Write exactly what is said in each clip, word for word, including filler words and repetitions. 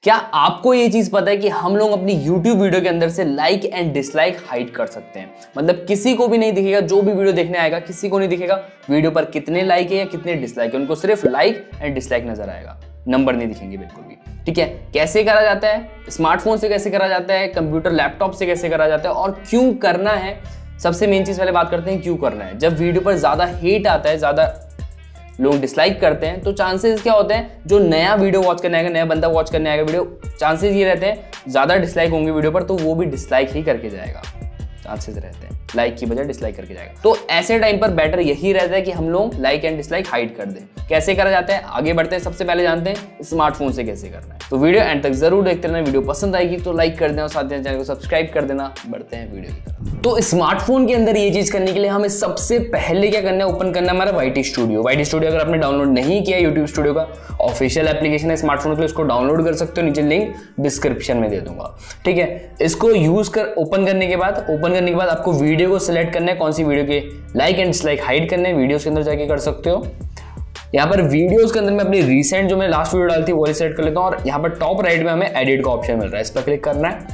क्या आपको ये चीज पता है कि हम लोग अपनी YouTube वीडियो के अंदर से लाइक एंड डिसलाइक हाइड कर सकते हैं। मतलब किसी को भी नहीं दिखेगा, जो भी वीडियो देखने आएगा किसी को नहीं दिखेगा वीडियो पर कितने लाइक है या कितने डिसलाइक है, उनको सिर्फ लाइक एंड डिसलाइक नजर आएगा, नंबर नहीं दिखेंगे बिल्कुल भी। ठीक है, कैसे करा जाता है, स्मार्टफोन से कैसे करा जाता है, कंप्यूटर लैपटॉप से कैसे करा जाता है और क्यों करना है। सबसे मेन चीज पहले बात करते हैं क्यों करना है। जब वीडियो पर ज्यादा हेट आता है, ज्यादा लोग डिसलाइक करते हैं, तो चांसेस क्या होते हैं, जो नया वीडियो वॉच करने आएगा, नया बंदा वॉच करने आएगा वीडियो, चांसेस ये रहते हैं ज्यादा डिसलाइक होंगे वीडियो पर, तो वो भी डिसलाइक ही करके जाएगा। चांसेस रहते हैं लाइक की बजाय डिसलाइक करके जाएगा। तो ऐसे टाइम पर बेटर यही रहता है कि हम लोग लाइक एंड डिसलाइक हाइड कर दें। कैसे करा जाता है, आगे बढ़ते हैं। सबसे पहले जानते हैं स्मार्टफोन से कैसे करना है। तो वीडियो एंड तक जरूर देखते रहना। वीडियो पसंद आएगी तो लाइक कर देना और साथ ही चैनल को सब्सक्राइब कर देना। बढ़ते हैं वीडियो की तरफ। तो स्मार्टफोन के अंदर ये चीज करने के लिए हमें सबसे पहले क्या करना है, ओपन करना है हमारा वाईटी स्टूडियो। वाईटी स्टूडियो अगर आपने डाउनलोड नहीं किया, यूट्यूब स्टूडियो का ऑफिशियल एप्लीकेशन है स्मार्टफोन के लिए, उसको डाउनलोड कर सकते हो, नीचे लिंक डिस्क्रिप्शन में दे दूंगा। ठीक है, इसको यूज कर ओपन करने के बाद ओपन करने के बाद आपको वीडियो को सिलेक्ट करना है, कौन सी वीडियो के लाइक एंड डिसलाइक हाइड करने हैं। वीडियोस के अंदर जाके कर सकते हो। यहाँ पर वीडियोस के अंदर मैं अपनी रिसेंट जो मैं लास्ट वीडियो डाली थी वो सिलेक्ट कर लेता हूँ और यहाँ पर टॉप राइट में हमें एडिट का ऑप्शन मिल रहा है, इस पर क्लिक करना है।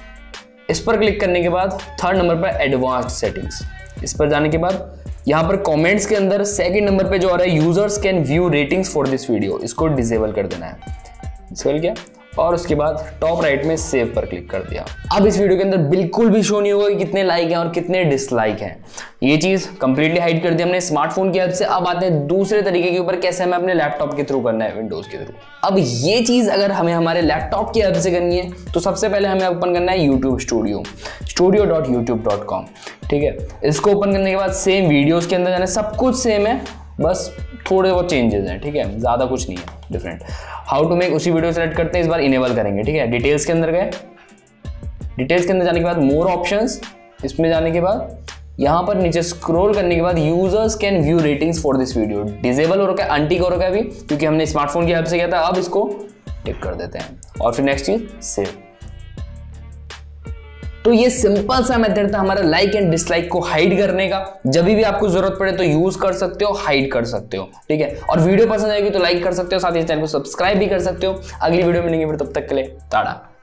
इस पर क्लिक करने के बाद थर्ड नंबर पर एडवांस्ड सेटिंग्स, इस पर जाने के बाद यहाँ पर कमेंट्स के अंदर सेकंड नंबर पे जो आ रहा है users can view ratings for this video, इसको डिसेबल कर देना है। डिसेबल किया और उसके बाद टॉप राइट में सेव पर क्लिक कर दिया। अब इस वीडियो के अंदर बिल्कुल भी शो नहीं होगा कि कितने लाइक हैं और कितने डिसलाइक हैं। ये चीज कंप्लीटली हाइड कर दी हमने स्मार्टफोन की हेल्प से। अब आते हैं दूसरे तरीके के ऊपर, कैसे हमें अपने लैपटॉप के थ्रू करना है, विंडोज के थ्रू। अब ये चीज अगर हमें हमारे लैपटॉप की हेल्प से करनी है तो सबसे पहले हमें ओपन करना है YouTube studio, studio dot YouTube dot com. ठीक है, इसको ओपन करने के बाद सेम वीडियोज के अंदर जाना, सब कुछ सेम है, बस थोड़े बहुत चेंजेस हैं। ठीक है, ज्यादा कुछ नहीं है डिफरेंट। हाउ टू मेक, उसी वीडियो सेलेक्ट करते हैं, इस बार इनेबल करेंगे। ठीक है, डिटेल्स के अंदर गए, डिटेल्स के अंदर जाने के बाद मोर ऑप्शंस, इसमें जाने के बाद यहाँ पर नीचे स्क्रॉल करने के बाद users can view ratings for this video, disable हो रखा है, अनटिक हो रखा है अभी क्योंकि हमने स्मार्टफोन की हेल्प से किया था। अब इसको टिक कर देते हैं और फिर नेक्स्ट चीज सेव। तो ये सिंपल सा मेथड था हमारा लाइक एंड डिसलाइक को हाइड करने का। जब भी आपको जरूरत पड़े तो यूज कर सकते हो, हाइड कर सकते हो। ठीक है, और वीडियो पसंद आएगी तो लाइक कर सकते हो, साथ ही चैनल को सब्सक्राइब भी कर सकते हो। अगली वीडियो में मिलेंगे फिर, तब तक के लिए टाटा।